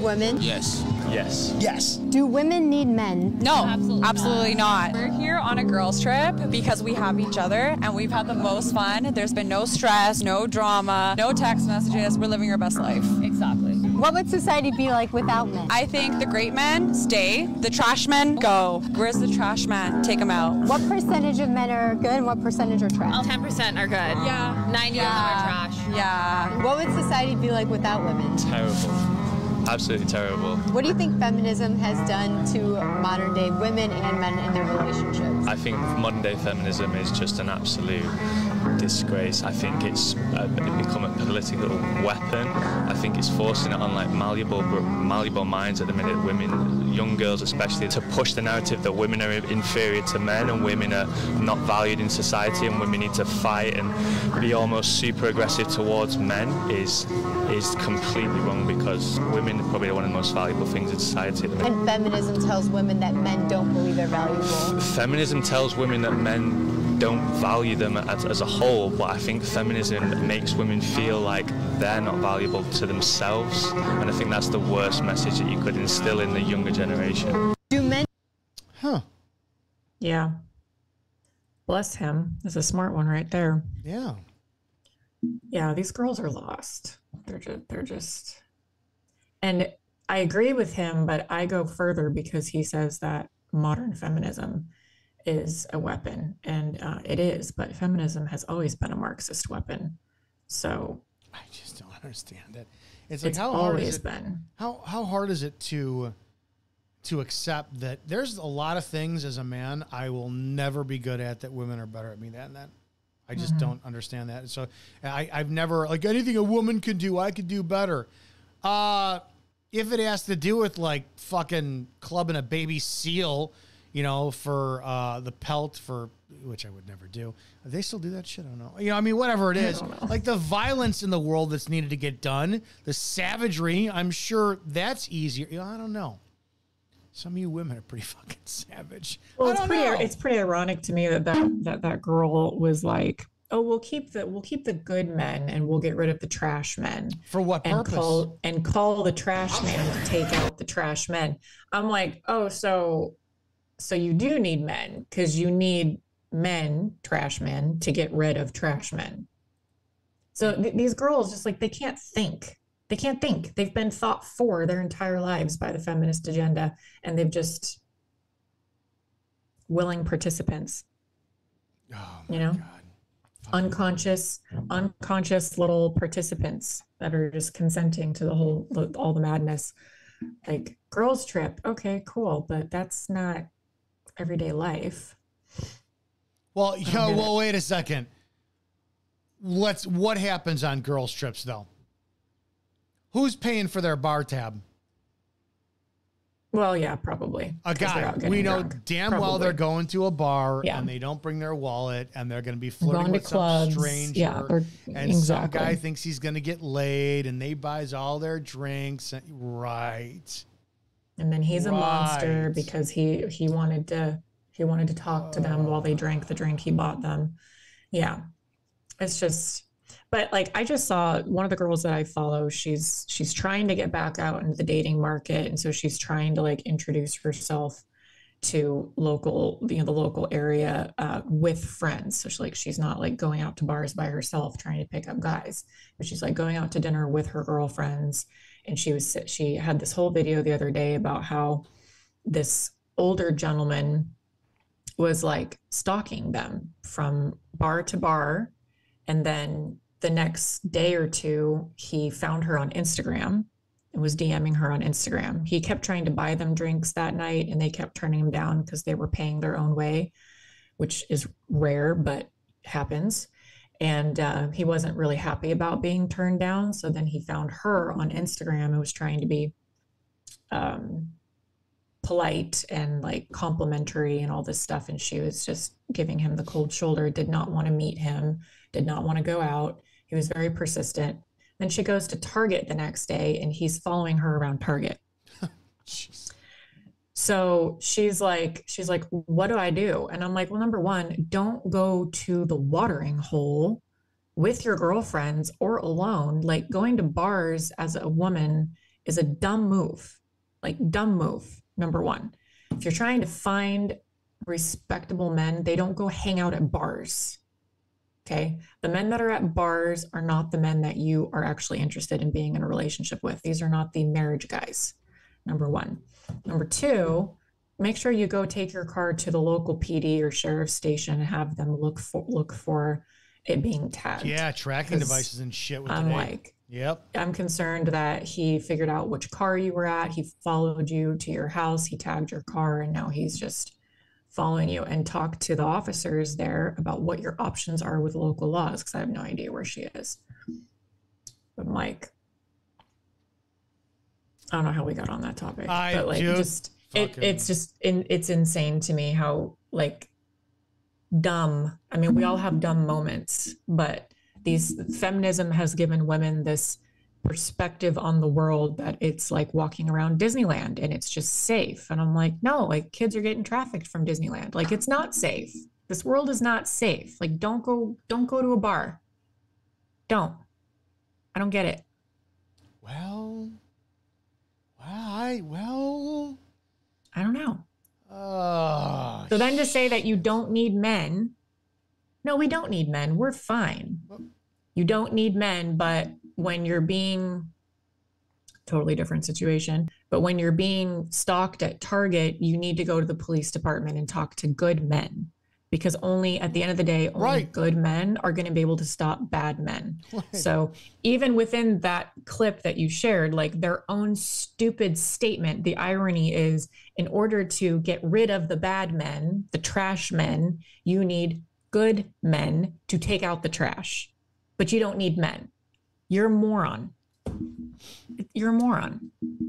women? Yes. Yes. Yes. Do women need men? No, absolutely not. We're here on a girls' trip because we have each other and we've had the most fun. There's been no stress, no drama, no text messages. We're living our best life. Exactly. What would society be like without men? I think the great men stay, the trash men go. Where's the trash man? Take them out. What percentage of men are good and what percentage are trash? 10% are good. Yeah. 90 of them are trash. Yeah. What would society be like without women? Terrible. Absolutely terrible. What do you think feminism has done to modern day women and men in their relationships? I think modern day feminism is just an absolute disgrace. I think it's become a political weapon. I think it's forcing it on like malleable minds at the minute, women, young girls especially, to push the narrative that women are inferior to men and women are not valued in society and women need to fight and be almost super aggressive towards men is completely wrong, because women are probably one of the most valuable things in society at the minute. And feminism tells women that men don't believe they're valuable. Feminism tells women that men don't value them as a whole, but I think feminism makes women feel like they're not valuable to themselves, and I think that's the worst message that you could instill in the younger generation. Do men... Huh. Yeah. Bless him. That's a smart one right there. Yeah. Yeah, these girls are lost. They're just, and I agree with him, but I go further because he says that modern feminism is a weapon, and it is, but feminism has always been a Marxist weapon. So I just don't understand it. It's like, how hard is it? How hard is it to accept that there's a lot of things as a man I will never be good at that women are better at me than that. I just don't understand that. So I've never, like, anything a woman can do, I could do better. If it has to do with like fucking clubbing a baby seal, you know, for the pelt, for which I would never do. They still do that shit? I don't know. You know, I mean, whatever it is, like the violence in the world that's needed to get done, the savagery, I'm sure that's easier. You know, I don't know. Some of you women are pretty fucking savage. Well, it's pretty ironic to me that girl was like, "Oh, we'll keep the good men and we'll get rid of the trash men." For what purpose? Call the trash man to take out the trash men. I'm like, oh, so you do need men, because you need men, trash men, to get rid of trash men. So these girls just like, they can't think. They can't think. They've been thought for their entire lives by the feminist agenda, and they've just willing participants. Oh, you know, God. unconscious little participants that are just consenting to all the madness. Like, girls trip, okay, cool, but that's not everyday life. Well, wait a second. What happens on girls trips though? Who's paying for their bar tab? Well, yeah, probably. A guy. We know damn well they're going to a bar and they don't bring their wallet, and they're going to be flirting with some stranger. Yeah, and some guy thinks he's going to get laid, and they buys all their drinks. Right. And then he's a monster because he wanted to talk to them while they drank the drink he bought them. Yeah. It's just, but like, I just saw one of the girls that I follow, she's trying to get back out into the dating market. And so she's trying to like introduce herself to the local area with friends. So she's not like going out to bars by herself trying to pick up guys, but she's like going out to dinner with her girlfriends. And she had this whole video the other day about how this older gentleman was like stalking them from bar to bar. And then the next day or two, he found her on Instagram and was DMing her on Instagram. He kept trying to buy them drinks that night, and they kept turning him down because they were paying their own way, which is rare, but happens. And he wasn't really happy about being turned down. So then he found her on Instagram and was trying to be polite and like complimentary and all this stuff. And she was just giving him the cold shoulder, did not want to meet him, did not want to go out. He was very persistent. Then she goes to Target the next day, and he's following her around Target. So she's like, what do I do? And I'm like, well, number one, don't go to the watering hole with your girlfriends or alone. Like, going to bars as a woman is a dumb move. Like, dumb move, number one. If you're trying to find respectable men, they don't go hang out at bars. Okay. The men that are at bars are not the men that you are actually interested in being in a relationship with. These are not the marriage guys. Number one. Number two, make sure you go take your car to the local PD or sheriff's station and have them look for it being tagged. Yeah, tracking devices and shit. I'm concerned that he figured out which car you were at. He followed you to your house. He tagged your car, and now he's just following you. And talk to the officers there about what your options are with local laws, because I have no idea where she is. But Mike, I don't know how we got on that topic. It's insane to me how like dumb. I mean, we all have dumb moments, but feminism has given women this perspective on the world that it's like walking around Disneyland and it's just safe. And I'm like, no, like kids are getting trafficked from Disneyland. Like, it's not safe. This world is not safe. Like, don't go to a bar. I don't get it. I don't know. So then to say that you don't need men. No, we don't need men. We're fine. You don't need men, but when you're being totally different situation, but when you're being stalked at Target, you need to go to the police department and talk to good men, because only at the end of the day, only good men are going to be able to stop bad men. Right. So even within that clip that you shared, like their own stupid statement, the irony is, in order to get rid of the bad men, the trash men, you need good men to take out the trash, but you don't need men. You're a moron. You're a moron.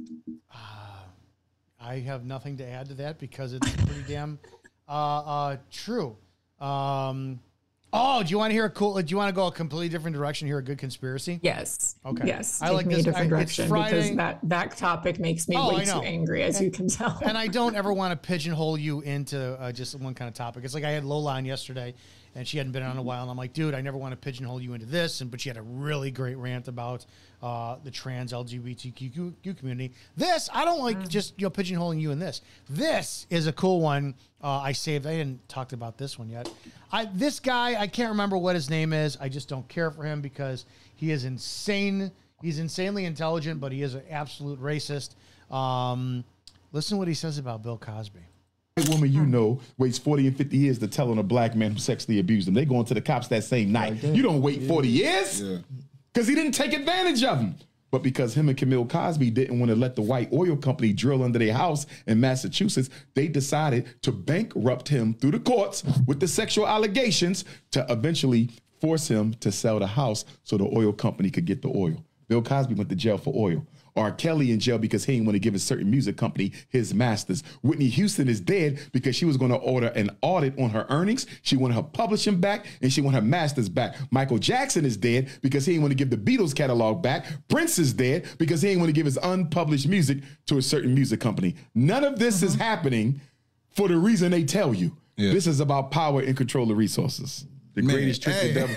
I have nothing to add to that because it's pretty damn true. Do you want to hear do you want to go a completely different direction here? A good conspiracy? Yes. Okay. Yes. I like this. A different direction because that topic makes me way too angry, as you can tell. And I don't ever want to pigeonhole you into just one kind of topic. It's like I had Lola on yesterday, and she hadn't been on in a while, and I'm like, dude, I never want to pigeonhole you into this. But she had a really great rant about the trans LGBTQ community. This, I don't like just pigeonholing you in this. This is a cool one. I saved. I hadn't talked about this one yet. This guy, I can't remember what his name is. I just don't care for him because he is insane. He's insanely intelligent, but he is an absolute racist. Listen to what he says about Bill Cosby. White woman waits 40 and 50 years to tell on a black man who sexually abused them. They going to the cops that same night. You don't wait 40 years because he didn't take advantage of them. But because him and Camille Cosby didn't want to let the white oil company drill under their house in Massachusetts, they decided to bankrupt him through the courts with the sexual allegations to eventually force him to sell the house so the oil company could get the oil. Bill Cosby went to jail for oil. R. Kelly in jail because he didn't want to give a certain music company his masters. Whitney Houston is dead because she was going to order an audit on her earnings. She wanted her publishing back and she wanted her masters back. Michael Jackson is dead because he didn't want to give the Beatles catalog back. Prince is dead because he didn't want to give his unpublished music to a certain music company. None of this is happening for the reason they tell you. Yeah. This is about power and control of resources. The greatest trick the devil.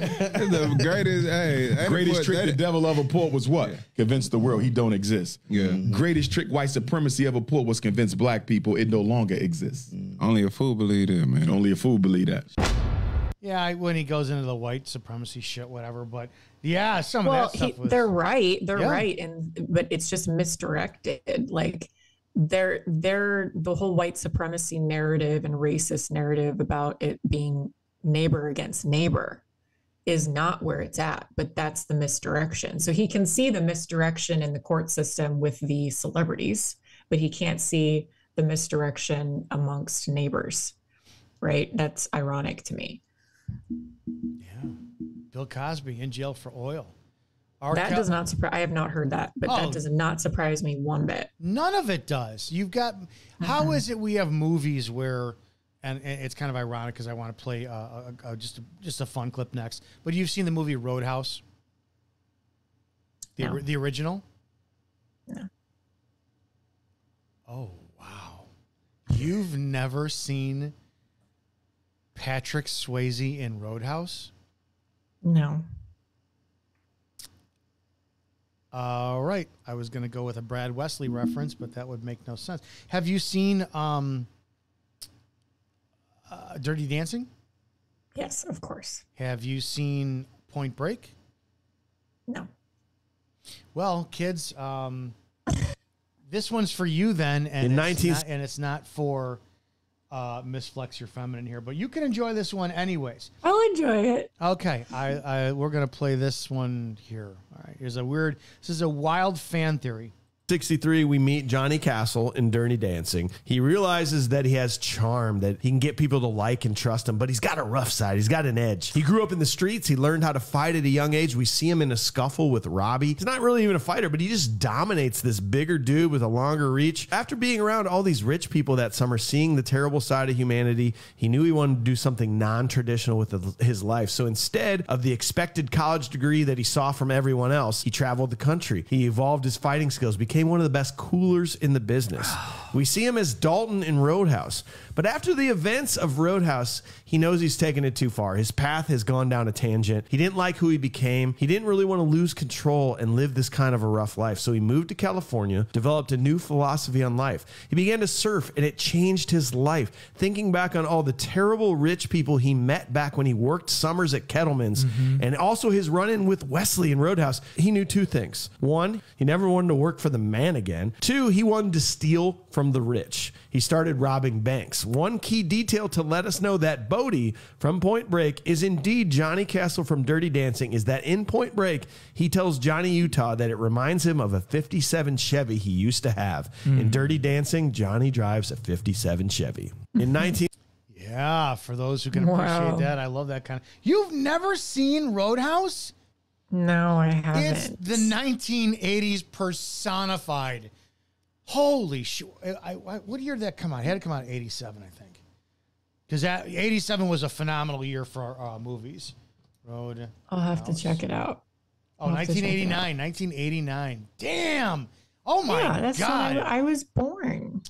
The greatest trick the devil ever pulled was what? Convince the world he don't exist. Greatest trick white supremacy ever pulled was convince black people it no longer exists. Only a fool believe that, man. Only a fool believe that. Yeah, when he goes into the white supremacy shit, whatever. But yeah, some of that stuff was. They're right. They're right, but it's just misdirected. Like they're the whole white supremacy narrative and racist narrative about it being neighbor against neighbor is not where it's at, but that's the misdirection. So he can see the misdirection in the court system with the celebrities, but he can't see the misdirection amongst neighbors, right? That's ironic to me. Yeah. Bill Cosby in jail for oil. That does not surprise. I have not heard that, but that does not surprise me one bit. None of it does. You've got, how is it we have movies where, and it's kind of ironic because I want to play just a fun clip next. But you've seen the movie Roadhouse? The original? No. Oh, wow. You've never seen Patrick Swayze in Roadhouse? No. All right. I was going to go with a Brad Wesley reference, but that would make no sense. Have you seen Dirty Dancing? Yes, of course. Have you seen Point Break? No. Well, kids, this one's for you then, and it's not for Miss Flex Your Feminine here, but you can enjoy this one anyways. I'll enjoy it. Okay, we're gonna play this one here. All right, this is a wild fan theory. 63, we meet Johnny Castle in Dirty Dancing. He realizes that he has charm, that he can get people to like and trust him, but he's got a rough side. He's got an edge. He grew up in the streets. He learned how to fight at a young age. We see him in a scuffle with Robbie. He's not really even a fighter, but he just dominates this bigger dude with a longer reach. After being around all these rich people that summer, seeing the terrible side of humanity, he knew he wanted to do something non-traditional with his life. So instead of the expected college degree that he saw from everyone else, he traveled the country. He evolved his fighting skills, became one of the best coolers in the business. We see him as Dalton in Roadhouse, but after the events of Roadhouse, he knows he's taken it too far. His path has gone down a tangent. He didn't like who he became. He didn't really want to lose control and live this kind of a rough life. So he moved to California, developed a new philosophy on life. He began to surf, and it changed his life. Thinking back on all the terrible rich people he met back when he worked summers at Kettleman's, and also his run-in with Wesley in Roadhouse, he knew two things. One, he never wanted to work for the man again. Two, he wanted to steal from the rich. He started robbing banks. One key detail to let us know that Bodie from Point Break is indeed Johnny Castle from Dirty Dancing is that in Point Break, he tells Johnny Utah that it reminds him of a 57 Chevy he used to have. In Dirty Dancing, Johnny drives a 57 Chevy. In 19... Yeah, for those who can appreciate that, I love that kind of... You've never seen Roadhouse? No, I haven't. It's the 1980s personified. Holy shit. What year did that come out? It had to come out in 87, I think. Because 87 was a phenomenal year for movies. Roadhouse. I'll have to check it out. Oh, 1989. Damn. Oh, my God. That's God. when I was born.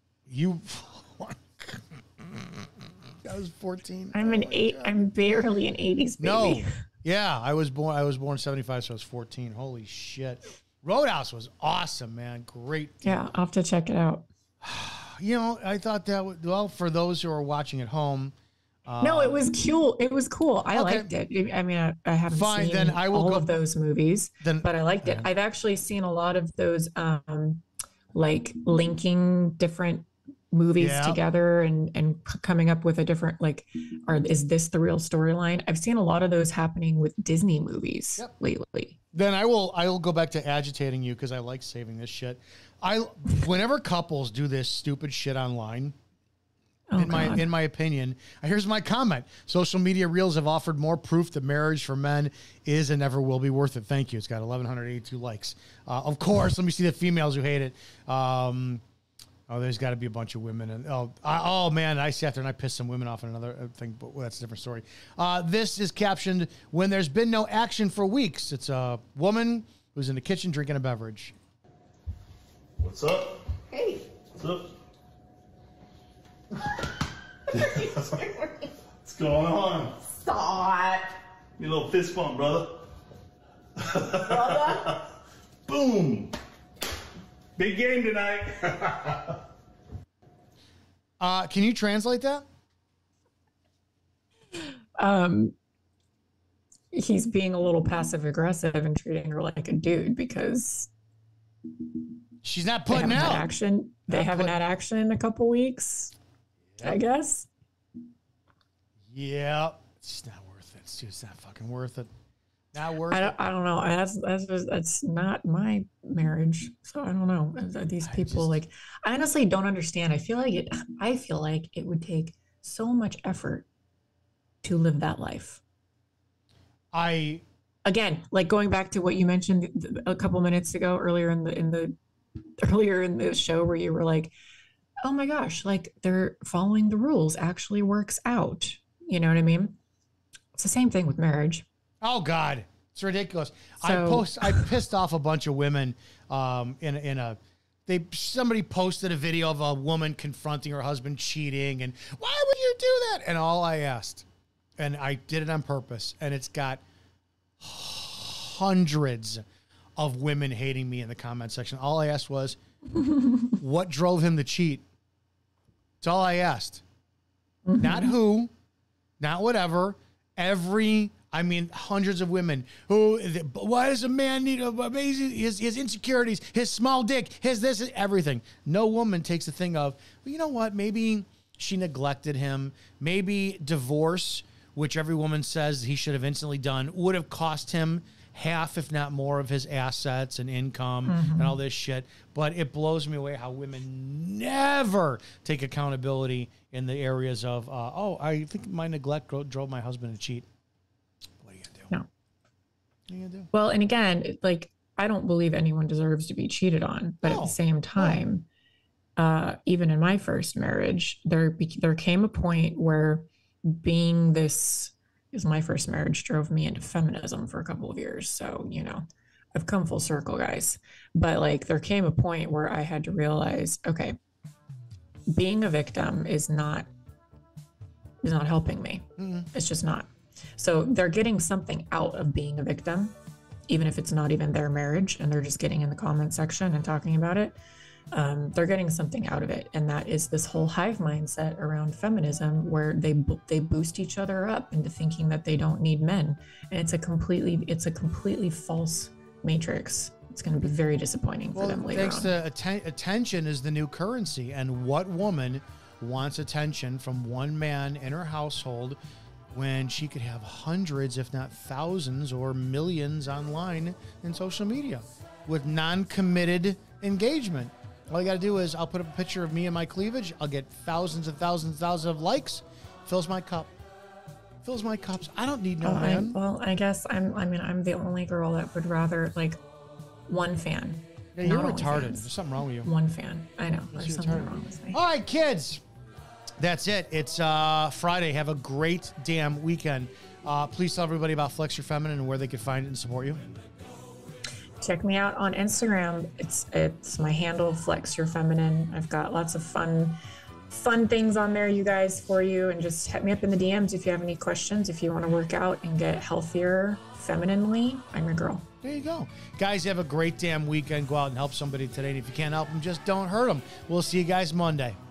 I was 14. I'm barely an 80s baby. No. Yeah, I was born 75, so I was 14. Holy shit. Roadhouse was awesome, man. Great. Yeah, I'll have to check it out. You know, I thought that would, well, for those who are watching at home. No, it was cool. It was cool. I liked it. I mean, I haven't seen then I will all of those movies, but I liked it. Yeah. I've actually seen a lot of those, like linking different movies together and coming up with a different, like, is this the real storyline? I've seen a lot of those happening with Disney movies lately. Then I will go back to agitating you because I like saving this shit. Whenever couples do this stupid shit online, in my opinion, here's my comment. Social media reels have offered more proof that marriage for men is and never will be worth it. Thank you. It's got 1,182 likes. Of course, let me see the females who hate it. There's got to be a bunch of women. And man, I sat there and I pissed some women off in another thing, but that's a different story. This is captioned, when there's been no action for weeks. It's a woman who's in the kitchen drinking a beverage. What's up? Hey. What's up? What's going on? Stop. Your little fist bump, brother. Brother? Boom. Big game tonight. Can you translate that? He's being a little passive aggressive and treating her like a dude because she's not putting out action. They haven't had action in a couple weeks, I guess. Yeah, it's not worth it. It's just not fucking worth it. Not worth it. I don't know. That's not my marriage, so I don't know. These people, I honestly don't understand. I feel like it would take so much effort to live that life. Again, like going back to what you mentioned a couple minutes ago, earlier in the show, where you were like, "Oh my gosh, like they're following the rules actually works out." You know what I mean? It's the same thing with marriage. Oh God, it's ridiculous. So, I pissed off a bunch of women. Somebody posted a video of a woman confronting her husband cheating, and why would you do that? And all I asked, and I did it on purpose, and it's got hundreds of women hating me in the comment section. All I asked was, what drove him to cheat? That's all I asked. Not who, not whatever. Hundreds of women who, why does a man need his insecurities, his small dick, his this, everything. No woman takes the thing of, well, you know what? Maybe she neglected him. Maybe divorce, which every woman says he should have instantly done, would have cost him half, if not more, of his assets and income and all this shit. But it blows me away how women never take accountability in the areas of, I think my neglect drove my husband to cheat. What are you going to do? No. What are you going to do? Well, and again, like, I don't believe anyone deserves to be cheated on. But at the same time, even in my first marriage, there came a point where being this... because my first marriage drove me into feminism for a couple of years. So, you know, I've come full circle, guys. But like, there came a point where I had to realize, okay, being a victim is not helping me. It's just not. So they're getting something out of being a victim, even if it's not even their marriage and they're just getting in the comment section and talking about it. They're getting something out of it, and that is this whole hive mindset around feminism, where they boost each other up into thinking that they don't need men, and it's a completely false matrix. It's going to be very disappointing for them later on. Thanks to attention is the new currency, and what woman wants attention from one man in her household when she could have hundreds, if not thousands, or millions online in social media with non-committed engagement? All you got to do is I'll put up a picture of me and my cleavage. I'll get thousands and thousands and thousands of likes. Fills my cup. Fills my cups. I don't need no man. I guess I'm the only girl that would rather like one fan. Yeah, you're retarded. There's something wrong with you. One fan. I know. There's something wrong with me. All right, kids. That's it. It's Friday. Have a great damn weekend. Please tell everybody about Flex Your Feminine and where they can find it and support you. Check me out on Instagram. It's my handle, Flex Your Feminine. I've got lots of fun things on there, you guys, for you. And just hit me up in the DMs if you have any questions. If you want to work out and get healthier femininely, I'm your girl. There you go. Guys, have a great damn weekend. Go out and help somebody today. And if you can't help them, just don't hurt them. We'll see you guys Monday.